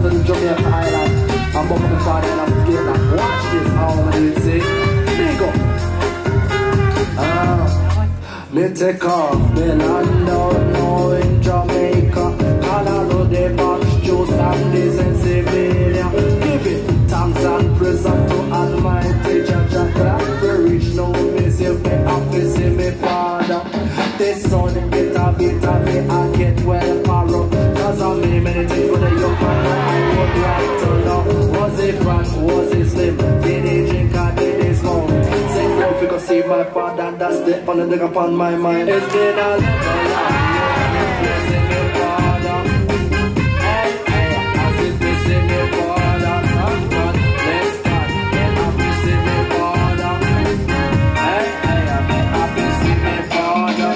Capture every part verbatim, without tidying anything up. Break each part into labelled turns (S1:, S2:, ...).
S1: to the Jamaica Island. I'm up on the party and I'm scared. Watch this, how I'm gonna do it, see? Big up. Ah, me take off, me land down now in Jamaica. Colorado, they box, juice and this and Sevilla. Give it thanks and present to Almighty Jah Jah. Clap for reach now, me see me happy, see me father. This son get a bit of me, I get well borrow. Cause I many, many things for the young man I would like to know. Was it fat, was it slim? Did he drink or did he smoke? Say no, if you could see my father, that's the only thing upon my mind. It's been a long life, blessing me father. Hey, hey, as if missing me father. Thank God, bless God, then I'm missing me father. Hey, hey, I'm missing me father.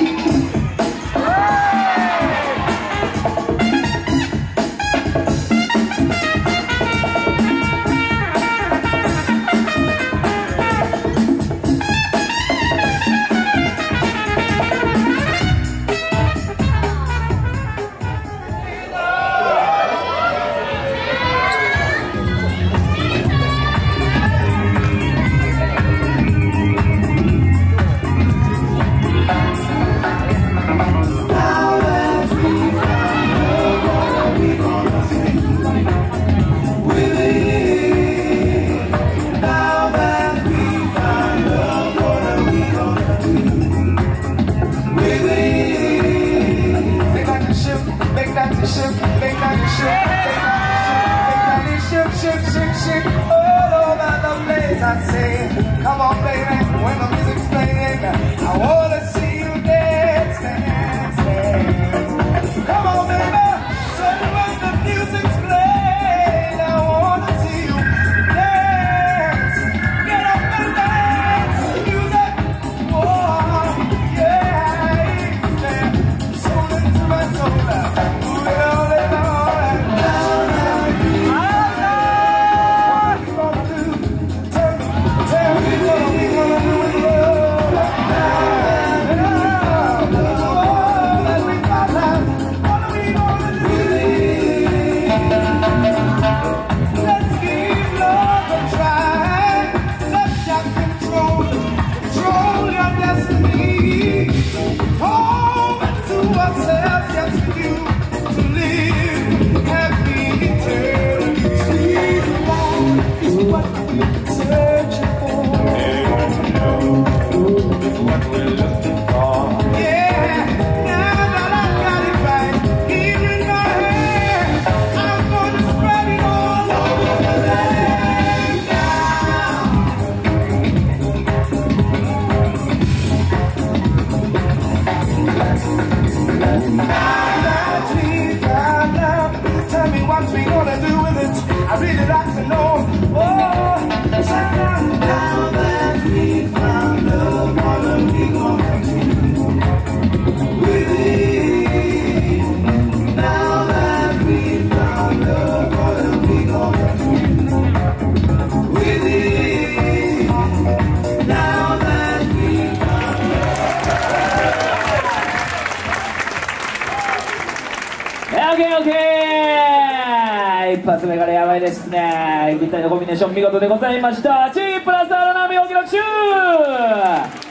S2: I say, come on baby, when the music's playing, I wanna see you dance, dance, dance. Come on baby, so when the music's playing, I wanna see you dance. Get up and dance, music, oh yeah, stand, soul into my soul, move it all and all and down and deep. I know what you gonna do. Tell me what we gonna do with love. Let me find out what are we gonna do with it. Let's give love a try. Let God control, control your destiny. Home to ourselves, yes for you to live happy eternally. Sweet love is what we're searching for. It's what we're looking for. Yeah, now that I got it right here in my hand, I'm gonna spread it all over the land now. Now that we found out, tell me what we gonna do with it. I really like to know. Oh, now, now that we found love, what are we gonna do with it? Now that we found love, what are we gonna do with it? Now that we found love.
S3: OK OK 一発目からやばいですね。ぴったりのコンビネーション見事でございました。チープラスアラナミ大きなチュー